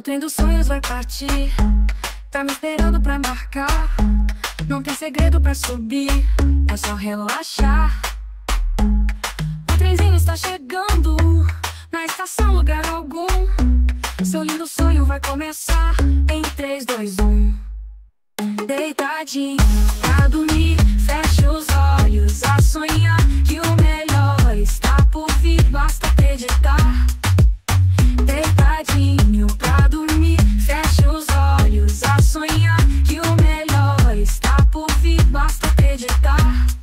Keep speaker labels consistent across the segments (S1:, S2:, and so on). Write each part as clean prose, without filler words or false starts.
S1: trem dos sonhos vai partir, tá me esperando pra embarcar. Não tem segredo pra subir, é só relaxar. O trenzinho está chegando, na estação lugar algum. Seu lindo sonho vai começar em 3, 2, 1. Deitadinho pra dormir, feche os olhos a sonhar que o melhor está por vir, basta acreditar. Deitadinho pra dormir, feche os olhos a sonhar que o melhor está por vir, basta acreditar.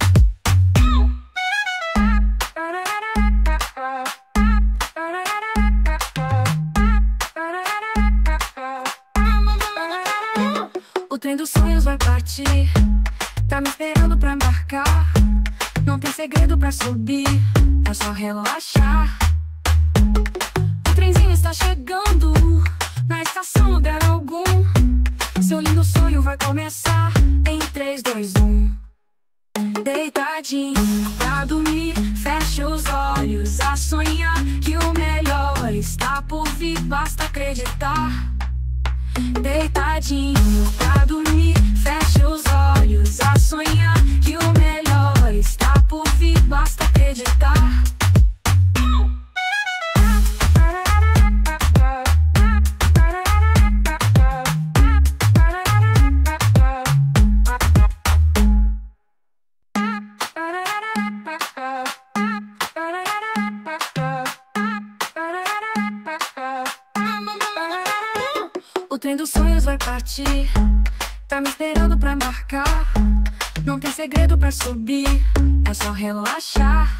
S1: O trem dos sonhos vai partir, tá me esperando pra embarcar. Não tem segredo pra subir, é só relaxar. O trenzinho está chegando, na estação lugar algum. Seu lindo sonho vai começar em 3, 2, 1. Deitadinho pra dormir, feche os olhos a sonhar que o melhor está por vir, basta acreditar. Deitadinho pra dormir, feche os olhos a sonhar que o melhor está por vir, basta acreditar. O trem dos sonhos vai partir, tá me esperando pra embarcar. Não tem segredo pra subir, é só relaxar.